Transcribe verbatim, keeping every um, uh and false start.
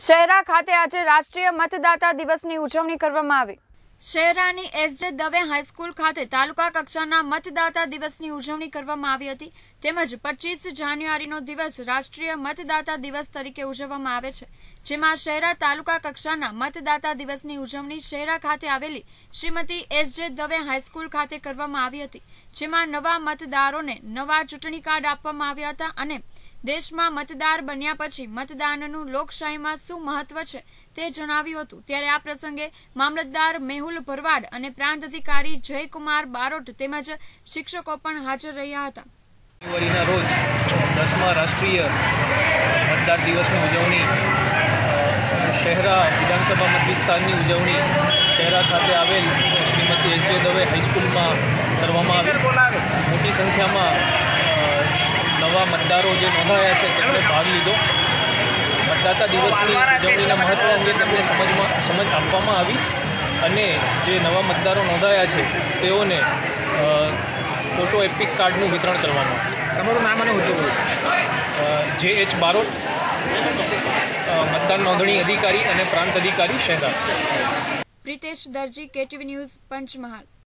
શહેરા ખાતે આજે રાષ્ટ્રીય મતદાતા દિવસની ઉજવણી કરવામાં આવી। શહેરાની એસજે દવે હાઈસ્કૂલ ખાતે તાલુકા કક્ષાના મતદાતા દિવસની ઉજવણી કરવામાં આવી હતી। તેમજ પચીસ જાન્યુઆરીનો દિવસ રાષ્ટ્રીય મતદાતા દિવસ તરીકે ઉજવવામાં આવે છે, જેમાં શહેરા તાલુકા કક્ષાના મતદાતા દિવસની ઉજવણી શહેરા ખાતે આવેલી શ્રીમતી એસજે દવે હાઈસ્કૂલ ખાતે કરવામાં આવી હતી, જેમાં નવા મતદારોને નવા ચૂંટણી કાર્ડ આપવામાં આવ્યા હતા અને દેશમાં મતદાર બન્યા પછી મતદાનનું લોકશાહીમાં શું મહત્વ છે તે જણાવ્યું હતું। ત્યારે આ પ્રસંગે મામલતદાર મેહુલ ભરવાડ અને પ્રાંત અધિકારી જયકુમાર બારોટ તેમજ શિક્ષકો પણ હાજર રહ્યા હતા। જાન્યુઆરીના રોજ દસમા રાષ્ટ્રીય મતદાર દિવસની ઉજવણી શહેરા વિધાનસભા મત વિસ્તારની ઉજવણી શહેરા ખાતે આવેલ શ્રીમતી એસજે દવે હાઈસ્કૂલમાં કરવામાં આવી। મોટી સંખ્યામાં નવા મતદારો જે નોંધાયા છે તેમણે ભાગ લીધો। મતદાતા દિવસની ઉજવણીના મહત્વ અંગે તેમને સમજમાં સમજ આપવામાં આવી અને જે નવા મતદારો નોંધાયા છે તેઓને ફોટો એપિક કાર્ડનું વિતરણ કરવામાં આવ્યું। તમારું નામ અને હોદ્દો? જે એચ બારોટ, મતદાન નોંધણી અધિકારી અને પ્રાંત અધિકારી શહેરા। Pritesh Darji, KTV news, Panchmahal.